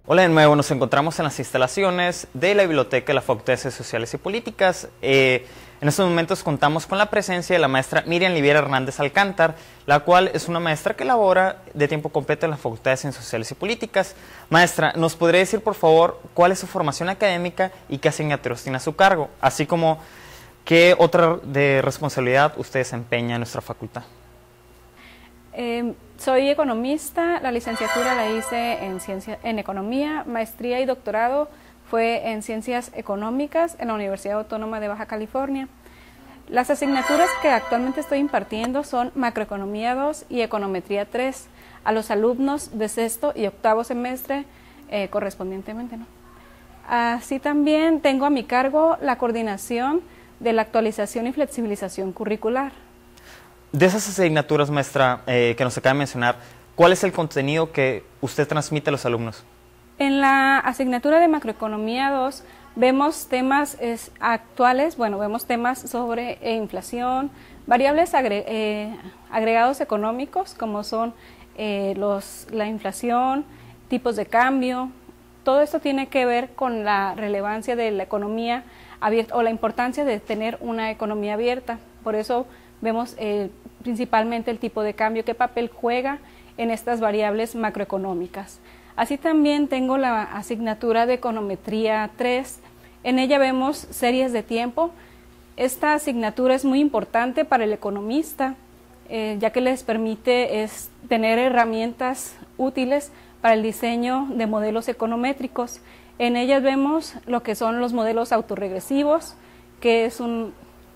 Hola de nuevo, nos encontramos en las instalaciones de la Biblioteca de la Facultad de Ciencias Sociales y Políticas. En estos momentos contamos con la presencia de la maestra Miriam Liviera Hernández Alcántar, la cual es una maestra que labora de tiempo completo en la Facultad de Ciencias Sociales y Políticas. Maestra, ¿nos podría decir por favor cuál es su formación académica y qué asignaturas tiene a su cargo? Así como qué otra de responsabilidad usted desempeña en nuestra facultad. Soy economista, la licenciatura la hice en Economía, maestría y doctorado fue en Ciencias Económicas en la Universidad Autónoma de Baja California. Las asignaturas que actualmente estoy impartiendo son Macroeconomía 2 y Econometría 3 a los alumnos de sexto y octavo semestre correspondientemente, ¿no? Así también tengo a mi cargo la coordinación de la actualización y flexibilización curricular. De esas asignaturas, maestra, que nos acaba de mencionar, ¿cuál es el contenido que usted transmite a los alumnos? En la asignatura de Macroeconomía 2 vemos temas actuales, vemos temas sobre inflación, variables agregados económicos como son la inflación, tipos de cambio. Todo esto tiene que ver con la relevancia de la economía abierta o la importancia de tener una economía abierta. Por eso vemos principalmente el tipo de cambio, qué papel juega en estas variables macroeconómicas. Así también tengo la asignatura de Econometría 3. En ella vemos series de tiempo. Esta asignatura es muy importante para el economista, ya que les permite tener herramientas útiles para el diseño de modelos econométricos. En ellas vemos lo que son los modelos autorregresivos, que es un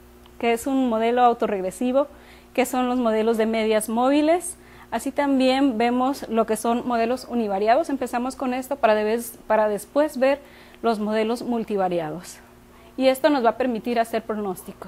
modelo autorregresivo, que son los modelos de medias móviles. Así también vemos lo que son modelos univariados. Empezamos con esto para después ver los modelos multivariados. Y esto nos va a permitir hacer pronósticos.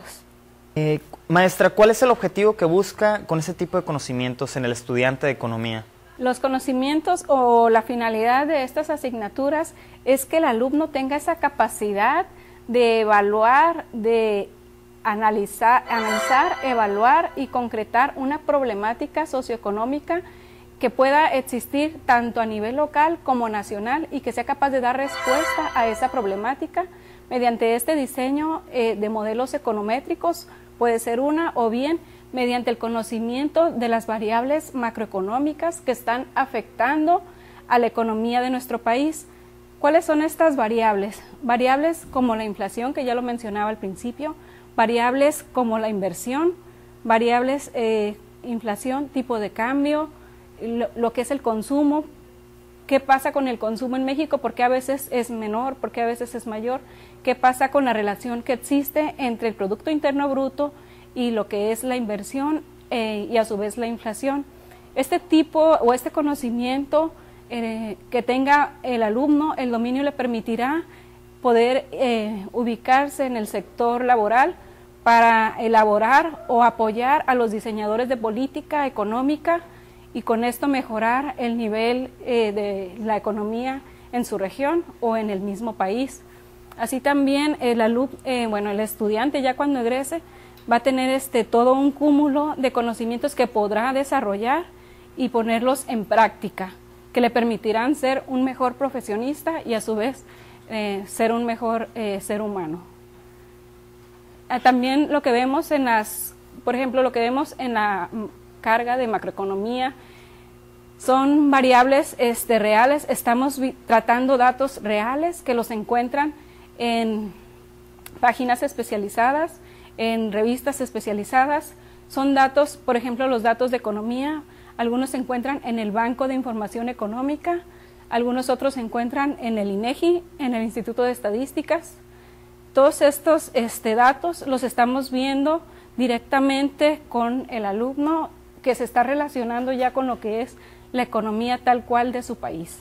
Maestra, ¿cuál es el objetivo que busca con ese tipo de conocimientos en el estudiante de economía? Los conocimientos o la finalidad de estas asignaturas es que el alumno tenga esa capacidad de evaluar, de analizar, evaluar y concretar una problemática socioeconómica que pueda existir tanto a nivel local como nacional y que sea capaz de dar respuesta a esa problemática mediante este diseño de modelos econométricos, puede ser una o bien mediante el conocimiento de las variables macroeconómicas que están afectando a la economía de nuestro país. ¿Cuáles son estas variables? Variables como la inflación, que ya lo mencionaba al principio, variables como la inversión, variables inflación, tipo de cambio, lo que es el consumo, qué pasa con el consumo en México, por qué a veces es menor, por qué a veces es mayor, qué pasa con la relación que existe entre el Producto Interno Bruto y lo que es la inversión y a su vez la inflación. Este tipo o este conocimiento que tenga el alumno, el dominio le permitirá poder ubicarse en el sector laboral para elaborar o apoyar a los diseñadores de política económica y con esto mejorar el nivel de la economía en su región o en el mismo país. Así también el estudiante ya cuando egrese va a tener todo un cúmulo de conocimientos que podrá desarrollar y ponerlos en práctica, que le permitirán ser un mejor profesionista y a su vez ser un mejor ser humano. También lo que vemos por ejemplo, lo que vemos en la carga de macroeconomía son variables reales. Estamos tratando datos reales que los encuentran en páginas especializadas, en revistas especializadas. Son datos, por ejemplo, los datos de economía, algunos se encuentran en el Banco de Información Económica, algunos otros se encuentran en el INEGI, en el Instituto de Estadísticas. Todos estos datos los estamos viendo directamente con el alumno que se está relacionando ya con lo que es la economía tal cual de su país.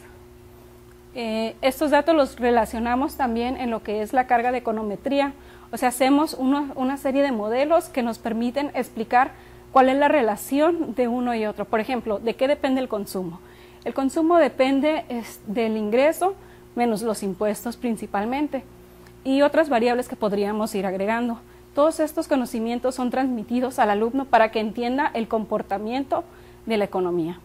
Estos datos los relacionamos también en lo que es la carga de econometría, o sea, hacemos una serie de modelos que nos permiten explicar cuál es la relación de uno y otro. Por ejemplo, ¿de qué depende el consumo? El consumo depende del ingreso menos los impuestos principalmente y otras variables que podríamos ir agregando. Todos estos conocimientos son transmitidos al alumno para que entienda el comportamiento de la economía.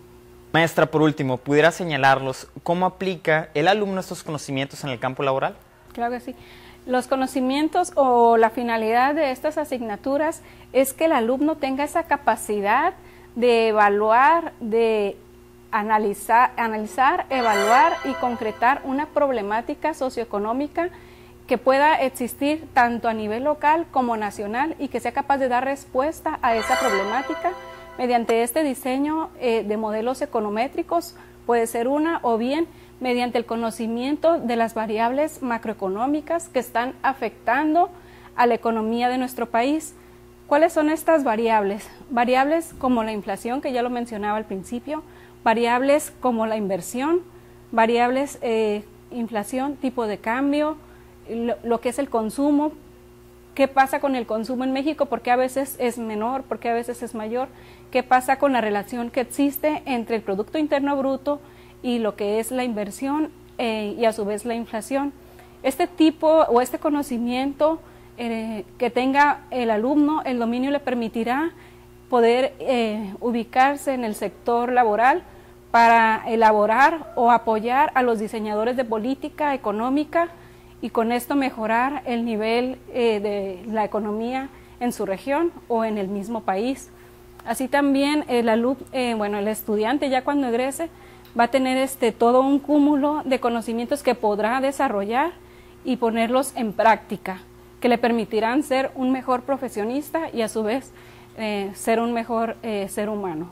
Maestra, por último, ¿pudiera señalarlos cómo aplica el alumno estos conocimientos en el campo laboral? Claro que sí. Los conocimientos o la finalidad de estas asignaturas es que el alumno tenga esa capacidad de evaluar, de analizar, evaluar y concretar una problemática socioeconómica que pueda existir tanto a nivel local como nacional y que sea capaz de dar respuesta a esa problemática mediante este diseño de modelos econométricos, puede ser una, o bien mediante el conocimiento de las variables macroeconómicas que están afectando a la economía de nuestro país. ¿Cuáles son estas variables? Variables como la inflación, que ya lo mencionaba al principio, variables como la inversión, variables inflación, tipo de cambio, lo que es el consumo, qué pasa con el consumo en México, por qué a veces es menor, por qué a veces es mayor, qué pasa con la relación que existe entre el Producto Interno Bruto y lo que es la inversión y a su vez la inflación. Este tipo o este conocimiento que tenga el alumno, el dominio le permitirá poder ubicarse en el sector laboral para elaborar o apoyar a los diseñadores de política económica y con esto mejorar el nivel de la economía en su región o en el mismo país. Así también el estudiante ya cuando egrese va a tener todo un cúmulo de conocimientos que podrá desarrollar y ponerlos en práctica, que le permitirán ser un mejor profesionista y a su vez ser un mejor ser humano.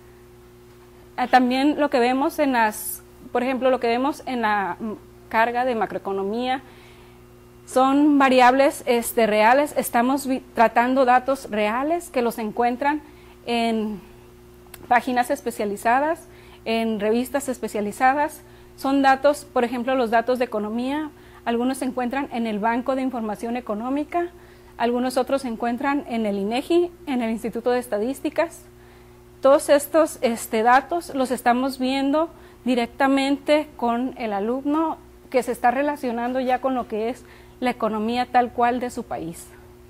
También lo que vemos por ejemplo, lo que vemos en la carga de macroeconomía son variables reales, estamos tratando datos reales que los encuentran en páginas especializadas, en revistas especializadas. Son datos, por ejemplo, los datos de economía, algunos se encuentran en el Banco de Información Económica, algunos otros se encuentran en el INEGI, en el Instituto de Estadísticas. Todos estos datos los estamos viendo directamente con el alumno que se está relacionando ya con lo que es la economía tal cual de su país.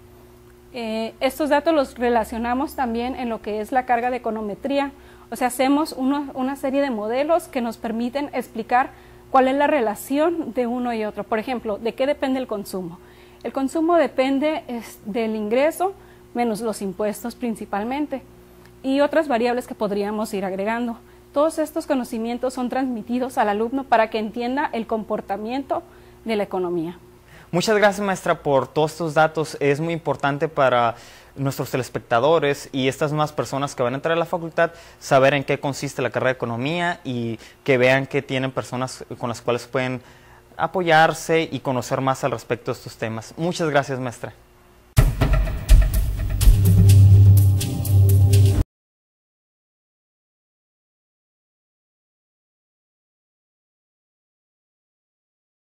Estos datos los relacionamos también en lo que es la carga de econometría, o sea, hacemos una serie de modelos que nos permiten explicar cuál es la relación de uno y otro. Por ejemplo, ¿de qué depende el consumo? El consumo depende del ingreso menos los impuestos principalmente y otras variables que podríamos ir agregando. Todos estos conocimientos son transmitidos al alumno para que entienda el comportamiento de la economía. Muchas gracias, maestra, por todos estos datos. Es muy importante para nuestros telespectadores y estas nuevas personas que van a entrar a la facultad saber en qué consiste la carrera de economía y que vean que tienen personas con las cuales pueden apoyarse y conocer más al respecto de estos temas. Muchas gracias, maestra.